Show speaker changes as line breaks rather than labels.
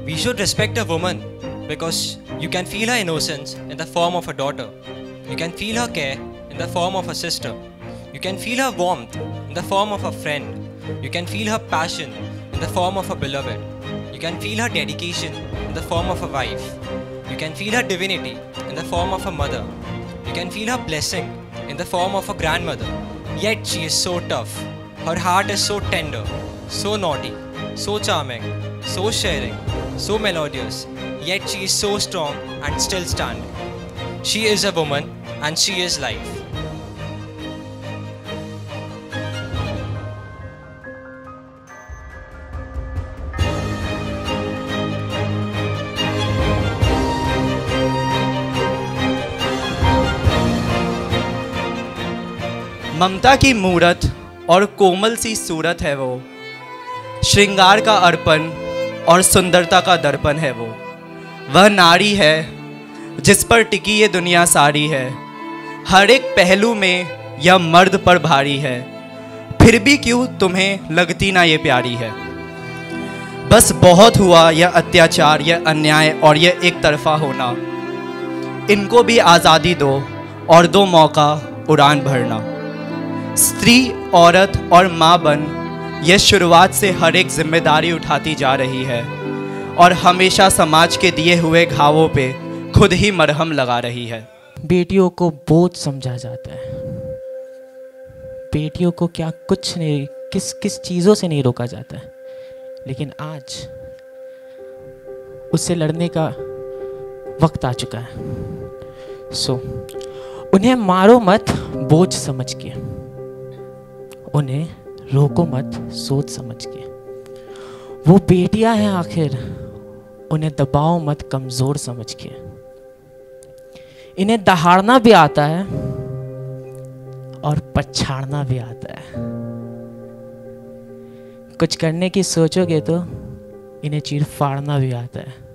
We should respect a woman because you can feel her innocence in the form of a daughter. You can feel her care in the form of a sister. You can feel her warmth in the form of a friend. You can feel her passion in the form of a beloved. You can feel her dedication in the form of a wife. You can feel her divinity in the form of a mother. You can feel her blessing in the form of a grandmother. Yet she is so tough. Her heart is so tender, so naughty, so charming, so sharing, so melodious. Yet she is so strong and still standing. She is a woman and she is life.
ममता की मूरत और कोमल सी सूरत है वो, श्रृंगार का अर्पण और सुंदरता का दर्पण है वो। वह नारी है जिस पर टिकी ये दुनिया सारी है, हर एक पहलू में यह मर्द पर भारी है, फिर भी क्यों तुम्हें लगती ना ये प्यारी है। बस बहुत हुआ यह अत्याचार, यह अन्याय और यह एक तरफा होना। इनको भी आज़ादी दो और दो मौका उड़ान भरना। स्त्री, औरत और माँ बन यह शुरुआत से हर एक जिम्मेदारी उठाती जा रही है और हमेशा समाज के दिए हुए घावों पे खुद ही मरहम लगा रही है।
बेटियों को बोझ समझा जाता है। बेटियों को क्या कुछ नहीं, किस चीज़ों से नहीं रोका जाता है, लेकिन आज उससे लड़ने का वक्त आ चुका है। उन्हें मारो मत बोझ समझ के, उन्हें रोको मत सोच समझ के। वो बेटियां हैं आखिर, उन्हें दबाओ मत कमज़ोर समझ के। इन्हें दहाड़ना भी आता है और पछाड़ना भी आता है। कुछ करने की सोचोगे तो इन्हें चीर फाड़ना भी आता है।